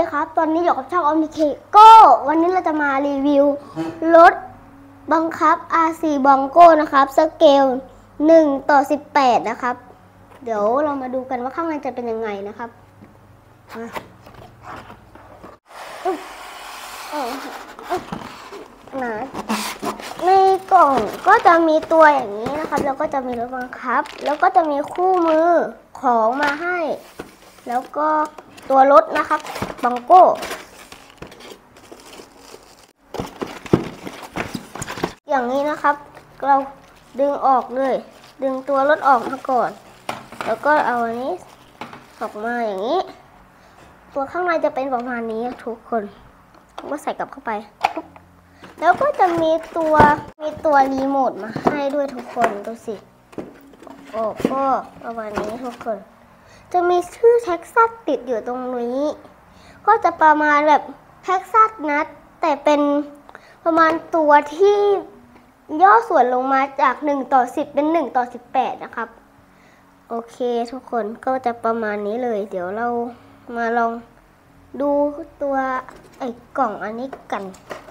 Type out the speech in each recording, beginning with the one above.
ดีครับตอนนี้อยู่กับช่องออมนิเคโก้วันนี้เราจะมารีวิวรถบังคับ R4 Bongo นะครับสเกล1:18นะครับเดี๋ยวเรามาดูกันว่าข้างในจะเป็นยังไงนะครับในกล่องก็จะมีตัวอย่างนี้นะครับแล้วก็จะมีรถบังคับแล้วก็จะมีคู่มือของมาให้แล้วก็ตัวรถนะครับบังโก้อย่างนี้นะครับเราดึงออกเลยดึงตัวรถออกมาก่อนแล้วก็เอาอันนี้ออกมาอย่างนี้ตัวข้างในจะเป็นประมาณนี้ทุกคนก็ใส่กลับเข้าไปแล้วก็จะมีตัวรีโมทมาให้ด้วยทุกคนดูสิโอ้ก็ประมาณนี้ทุกคนจะมีชื่อเท็กซัสติดอยู่ตรงนี้ก็จะประมาณแบบเท็กซัสนะแต่เป็นประมาณตัวที่ย่อส่วนลงมาจาก1:10เป็น1:18นะครับโอเคทุกคนก็จะประมาณนี้เลยเดี๋ยวเรามาลองดูตัวไอ้กล่องอันนี้กัน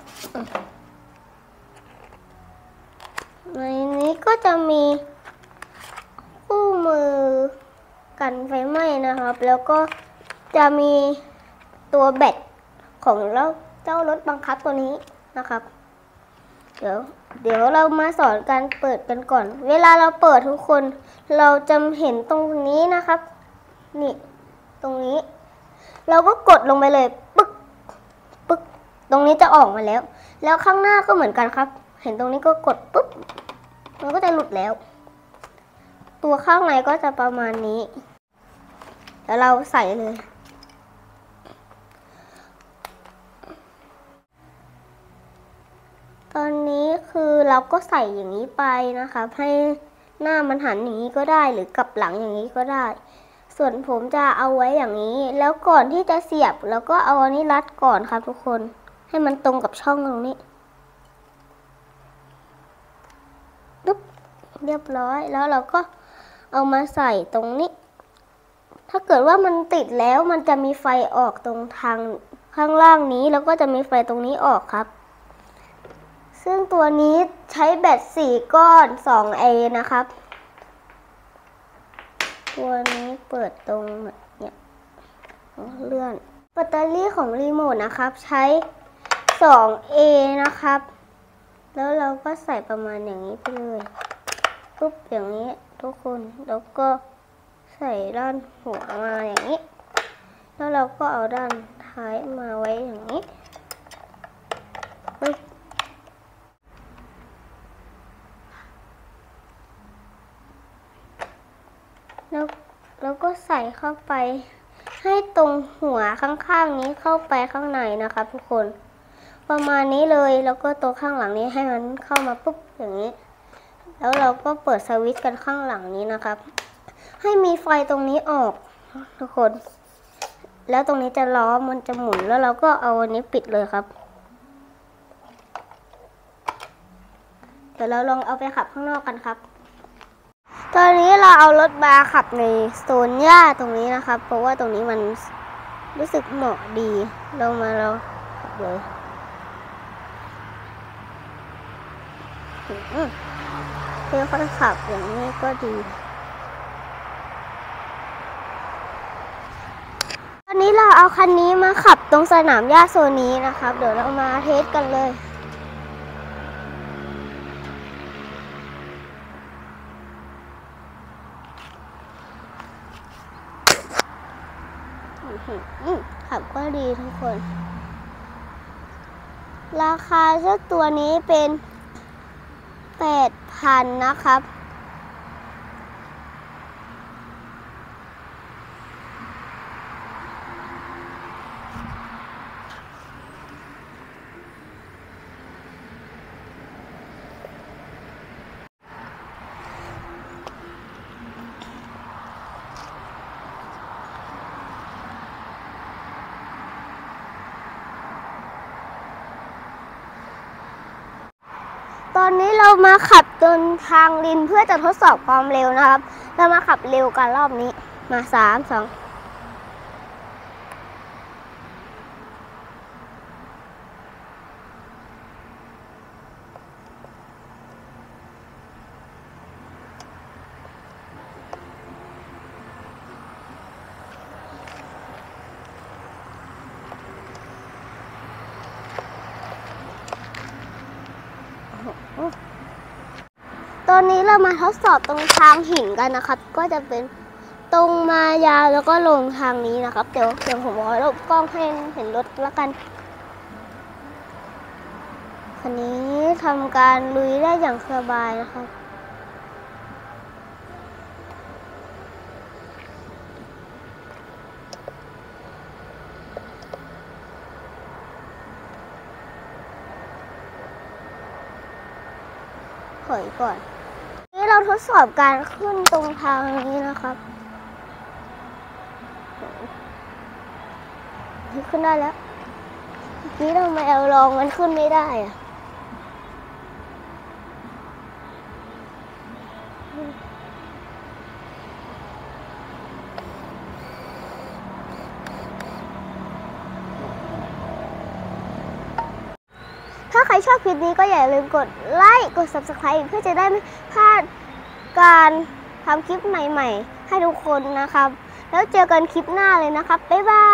ในนี้ก็จะมีคู่มือกันไฟไหม้นะครับแล้วก็จะมีตัวแบตของเจ้ารถบังคับตัวนี้นะครับเดี๋ยวเรามาสอนการเปิดกันก่อนเวลาเราเปิดทุกคนเราจะเห็นตรงนี้นะครับนี่ตรงนี้เราก็กดลงไปเลยปึ๊กปึ๊กตรงนี้จะออกมาแล้วข้างหน้าก็เหมือนกันครับเห็นตรงนี้ก็กดปึ๊บมันก็จะหลุดแล้วตัวข้างในก็จะประมาณนี้แล้วเราใส่เลยตอนนี้คือเราก็ใส่อย่างนี้ไปนะคะให้หน้ามันหันอย่างนี้ก็ได้หรือกลับหลังอย่างนี้ก็ได้ส่วนผมจะเอาไว้อย่างนี้แล้วก่อนที่จะเสียบแล้วก็เอาอันนี้รัดก่อนครับทุกคนให้มันตรงกับช่องตรงนี้ปุ๊บเรียบร้อยแล้วเราก็เอามาใส่ตรงนี้ถ้าเกิดว่ามันติดแล้วมันจะมีไฟออกตรงทางข้างล่างนี้แล้วก็จะมีไฟตรงนี้ออกครับซึ่งตัวนี้ใช้แบต4ก้อน 2A นะครับตัวนี้เปิดตรงเนี่ยเลื่อนแบตเตอรี่ของรีโมทนะครับใช้ 2A นะครับแล้วเราก็ใส่ประมาณอย่างนี้ไปเลยปุ๊บอย่างนี้ทุกคนแล้วก็ใส่ด้านหัวมาอย่างนี้แล้วเราก็เอาด้านท้ายมาไว้อย่างนี้ปุ๊บแล้วก็ใส่เข้าไปให้ตรงหัวข้างๆนี้เข้าไปข้างในนะคะทุกคนประมาณนี้เลยแล้วก็ตัวข้างหลังนี้ให้มันเข้ามาปุ๊บอย่างนี้แล้วเราก็เปิดสวิตช์กันข้างหลังนี้นะครับให้มีไฟตรงนี้ออกทุกคนแล้วตรงนี้จะล้อมันจะหมุนแล้วเราก็เอาอันนี้ปิดเลยครับเดี๋ยวเราลองเอาไปขับข้างนอกกันครับตอนนี้เราเอารถมาขับในโซนหญ้าตรงนี้นะครับเพราะว่าตรงนี้มันรู้สึกเหมาะดีเราขับเลยเพื่อเขาขับอย่างนี้ก็ดีตอนนี้เราเอาคันนี้มาขับตรงสนามหญ้าโซนนี้นะครับเดี๋ยวเรามาเทสกันเลยขับก็ดีทุกคนราคาเจ้าตัวนี้เป็น 8,000 นะครับตอนนี้เรามาขับบนทางดินเพื่อจะทดสอบความเร็วนะครับเรามาขับเร็วกันรอบนี้มา3 2 ตอนนี้เรามาทดสอบตรงทางหินกันนะครับก็จะเป็นตรงมายาวแล้วก็ลงทางนี้นะครับเดี๋ยวผมขอลบกล้องให้เห็นรถแล้วกันคันนี้ทำการลุยได้อย่างสบายนะครับถอยก่อนนี่เราทดสอบการขึ้นตรงทางนี้นะครับขึ้นได้แล้วเมื่อกี้ทำไมเอาลองมันขึ้นไม่ได้อะถ้าใครชอบคลิปนี้ก็อย่าลืมกดไลค์กด Subscribe เพื่อจะได้ไม่พลาดการทำคลิปใหม่ๆให้ทุกคนนะครับแล้วเจอกันคลิปหน้าเลยนะครับบ๊ายบาย